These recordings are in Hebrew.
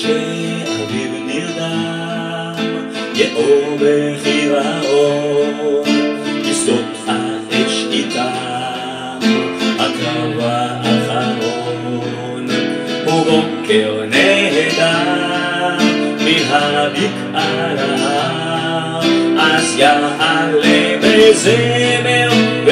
כשאביב נרדם, יאור בחיוואו, בשדות האש איתם, הקרב האחרון, ובוקר נהדר, מן הבקעה להר, אז יעלה בזמר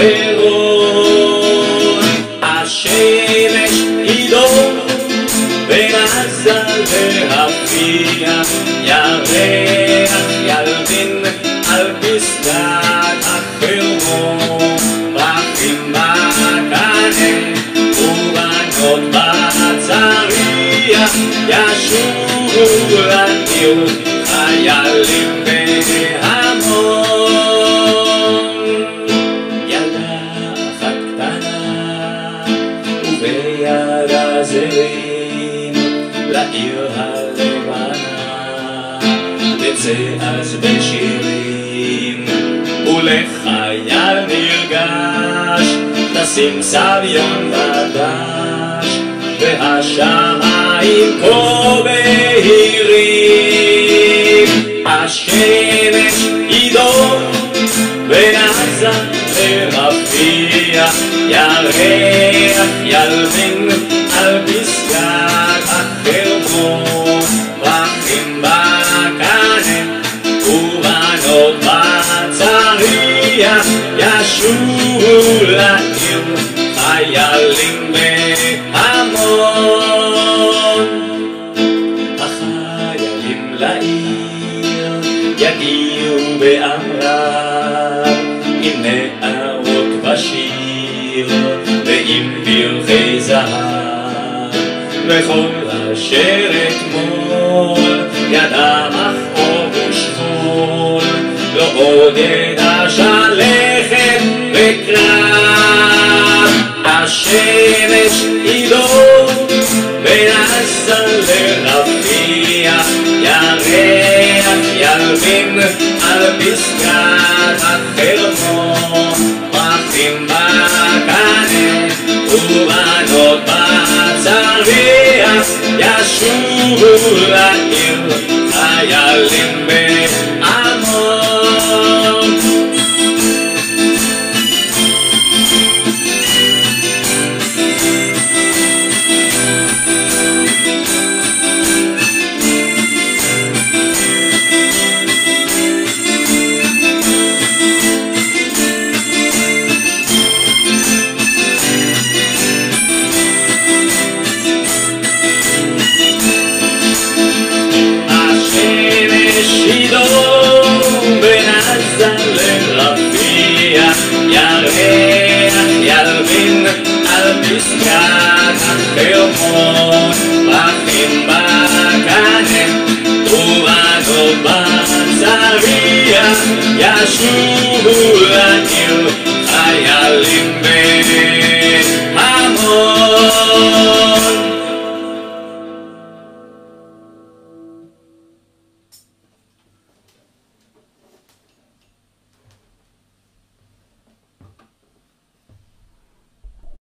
ורון. השמש ידום בין עזה להפיח, ירח ילבין על פסגת החרמון, פרחים בקנה ובנות בצריח, ישובו לעיר חיילים בהמון. ילדה אחת קטנה ובידה זרים, לעיר הלבנה תצא אז בשירים, ולחייל נרגש תשים סביון בדש, והשמיים כה בהירים. השמש ידום בין עזה לרפיח, ירח ילבין על פסגת החרמון, פרחים בקנה ובנות בצריח, ישובו לעיר חיילים בהמון. החיילים לעיר יגיעו באמרם, עם נערות בשיר ועם פרחי זהב, וכל אשר אתמול ידע מכאוב ושכול, לא עוד ידע שלכת וקרב. השמש ידום בין עזה לרפיח, ירח ילבין על פסגת החרמון, פרחים בקנה ובנות בצריח, ישובו לעיר חיילים בהמון. ירח ילבין על פסגת החרמון, פרחים בקנה ובנות בצריח, ישובו לעיר חיילים